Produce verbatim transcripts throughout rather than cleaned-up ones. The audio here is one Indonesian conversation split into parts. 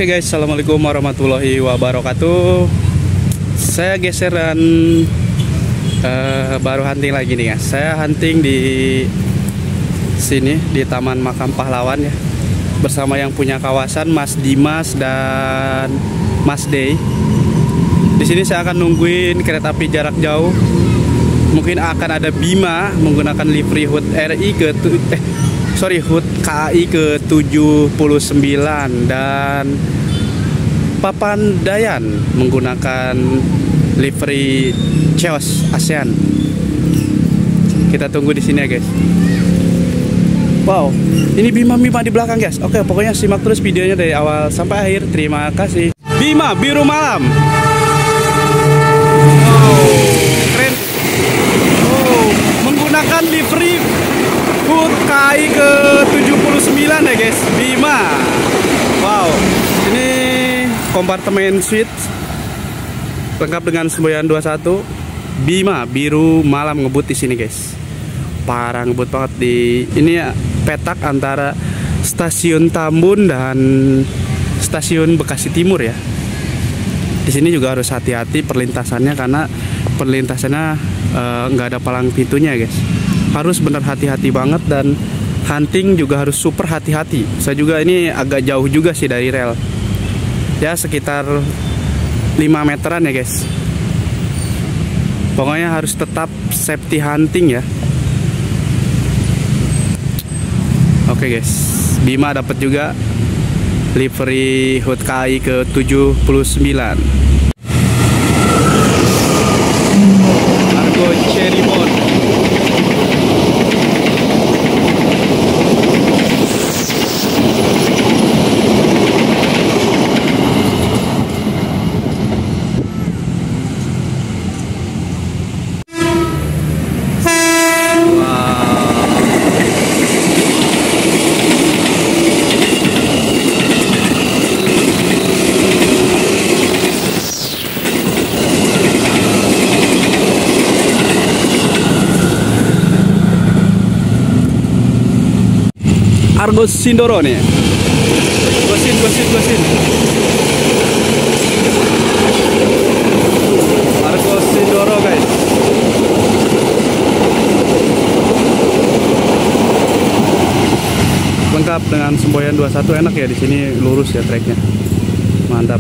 Oke guys, assalamualaikum warahmatullahi wabarakatuh. Saya geser dan uh, baru hunting lagi nih guys. Saya hunting di sini di Taman Makam Pahlawan ya, bersama yang punya kawasan Mas Dimas dan Mas Dey. Di sini saya akan nungguin kereta api jarak jauh. Mungkin akan ada Bima menggunakan livery H U T R I ke eh sorry H U T K A I ke tujuh puluh sembilan dan Papandayan menggunakan livery Cheos ASEAN. Kita tunggu di sini ya guys. Wow, ini Bima Bima di belakang guys. Oke, pokoknya simak terus videonya dari awal sampai akhir. Terima kasih. Bima biru malam. Wow, keren. Oh, menggunakan livery H U T K A I ke tujuh puluh sembilan ya guys. Bima. Wow, ini kompartemen suite lengkap dengan semboyan dua puluh satu. Bima biru malam ngebut di sini guys. Parah ngebut banget di ini ya, petak antara stasiun Tambun dan stasiun Bekasi Timur ya. Di sini juga harus hati-hati perlintasannya karena perlintasannya nggak uh, ada palang pintunya guys. Harus bener hati-hati banget dan hunting juga harus super hati-hati. Saya juga ini agak jauh juga sih dari rel. Ya sekitar lima meteran ya guys. Pokoknya harus tetap safety hunting ya. Oke guys, Bima dapat juga livery H U T K A I ke tujuh puluh sembilan. Argo Cherrymon. Argos Sindoro nih. Gosin, gosin, gosin. Argos Sindoro guys. Lengkap dengan semboyan dua puluh satu, enak ya di sini, lurus ya treknya. Mantap.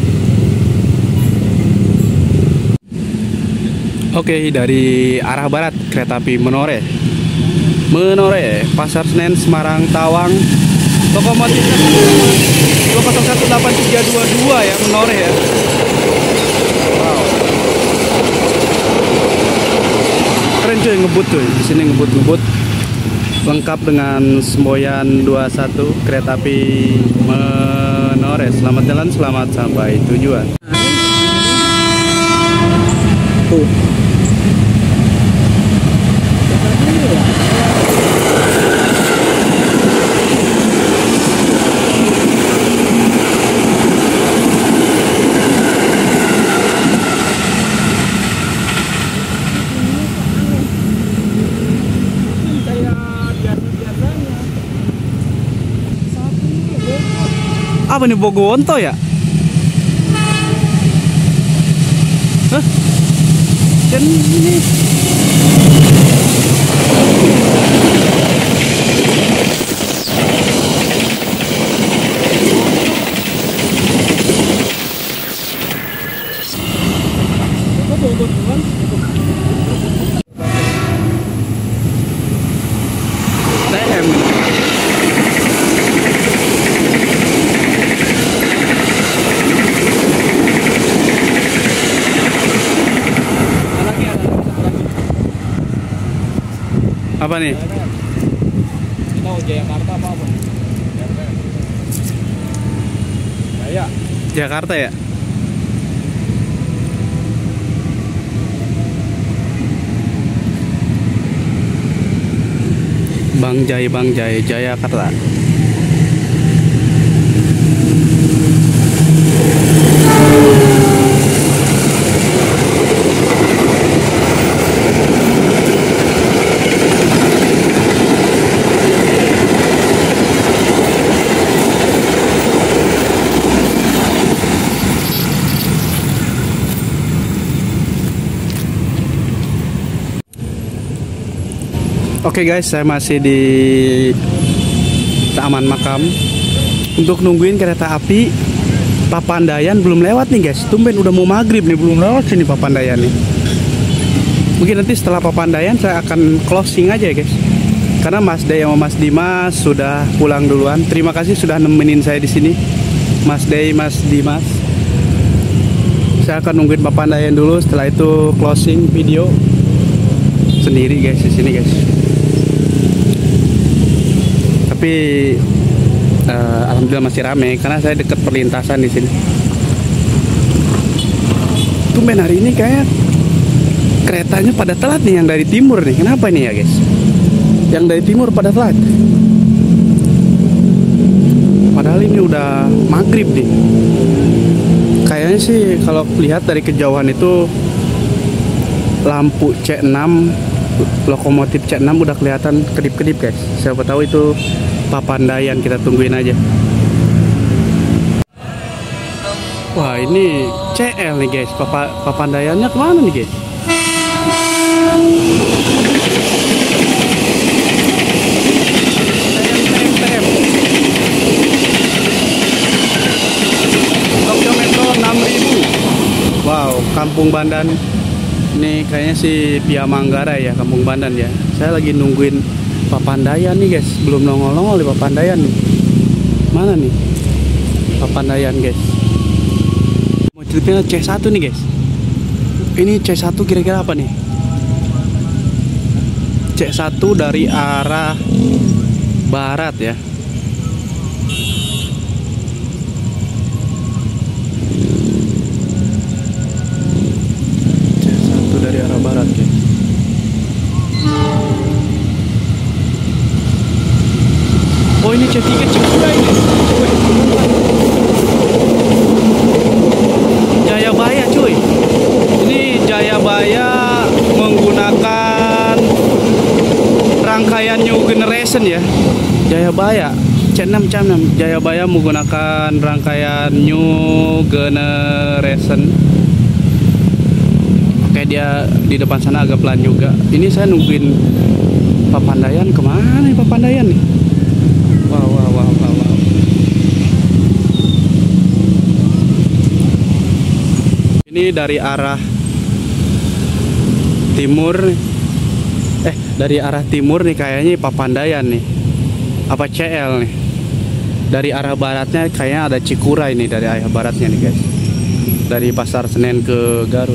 Oke, dari arah barat kereta api Menore. Menore, Pasar Senen, Semarang, Tawang. Lokomotifnya dua nol satu delapan tiga dua dua ya, Menore ya. Wow. Keren cuy, ngebut cuy. Di sini ngebut-ngebut. Lengkap dengan semboyan dua puluh satu kereta api Menore. Selamat jalan, selamat sampai tujuan. Tuh. Apa nih, Bogowonto ya? Hah? Dan ini apa nih? Kita mau Jakarta apa apa? Jaya. Jakarta ya? Bang Jai, Bang Jai, Jayakarta. Oke guys, saya masih di Taman Makam untuk nungguin kereta api Papandayan. Belum lewat nih guys, tumben udah mau maghrib nih, belum lewat sini Papandayan nih. Mungkin nanti setelah Papandayan saya akan closing aja ya guys, karena Mas Day sama Mas Dimas sudah pulang duluan. Terima kasih sudah nemenin saya di sini, Mas Day, Mas Dimas. Saya akan nungguin Papandayan dulu, setelah itu closing video sendiri guys di sini guys. Tapi uh, alhamdulillah masih rame karena saya dekat perlintasan di sini. Tumben hari ini kayak keretanya pada telat nih yang dari timur nih. Kenapa nih ya guys? Yang dari timur pada telat. Padahal ini udah maghrib nih. Kayaknya sih kalau lihat dari kejauhan itu lampu C enam, lokomotif C enam udah kelihatan kedip-kedip guys. Siapa tahu itu Papandayan, kita tungguin aja. Wah ini C L nih guys, Papa, Papandayannya kemana nih guys? Tokyo Metro enam ribu. Wow, Kampung Bandan. Ini kayaknya si Pia Manggarai ya, Kampung Bandan ya. Saya lagi nungguin Papandayan nih guys, belum nongol-nongol di Papandayan nih. Mana nih Papandayan guys? Mau ceritanya C satu nih guys. Ini C satu kira-kira apa nih? C satu dari arah barat ya. C satu dari arah barat guys. Oh ini C tiga Cikura ini. Jayabaya cuy. Ini Jayabaya menggunakan rangkaian New Generation ya. Jayabaya C enam C enam. Jayabaya menggunakan rangkaian New Generation. Oke, dia di depan sana agak pelan juga. Ini saya nungguin Papandayan. Kemana nih Papandayan nih? Wow, wow, wow, wow, wow. Ini dari arah timur, eh dari arah timur nih kayaknya Papandayan nih. Apa C L nih? Dari arah baratnya kayaknya ada Cikura ini, dari arah baratnya nih guys. Dari Pasar Senen ke Garut.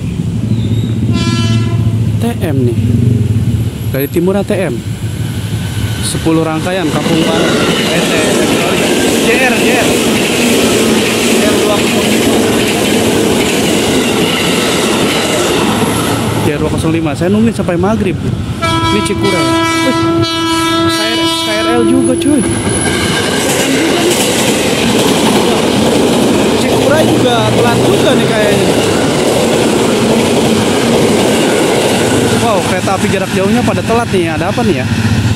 T M nih. Dari timur T M. sepuluh rangkaian Kampung Bandan J R J R J R dua nol lima. Saya nungguin sampai maghrib. Ini Cikura ya. K R L juga cuy. Cikura juga telat juga nih kayaknya. Wow, kereta api jarak jauhnya pada telat nih. Ada apa nih ya?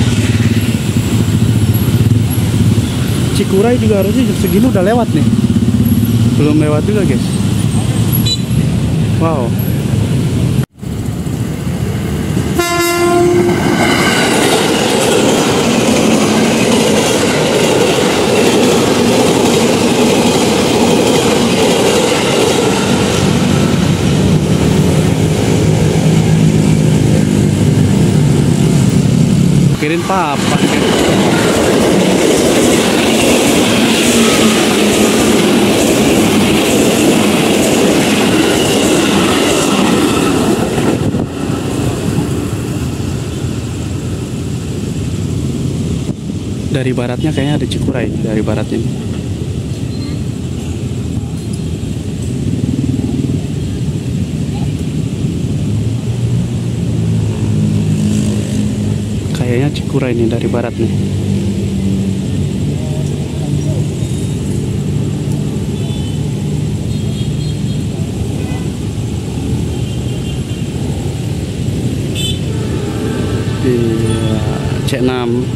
Cikuray juga harusnya jam segini udah lewat nih. Belum lewat juga guys. Wow. Kirim papa. Dari baratnya kayaknya ada Cikuray, dari barat ini. Kayaknya Cikuray ini dari barat nih. Di C enam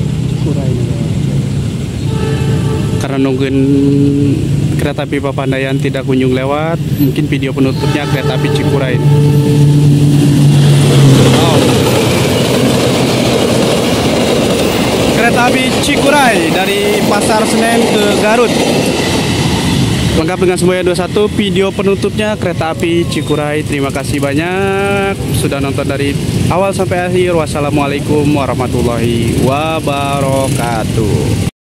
karena nungguin kereta api Papandayan tidak kunjung lewat, mungkin video penutupnya kereta api Cikuray. Wow. kereta api Cikuray dari Pasar Senen ke Garut. Lengkap dengan semuanya dua puluh satu, video penutupnya kereta api Cikuray. Terima kasih banyak sudah nonton dari awal sampai akhir. Wassalamualaikum warahmatullahi wabarakatuh.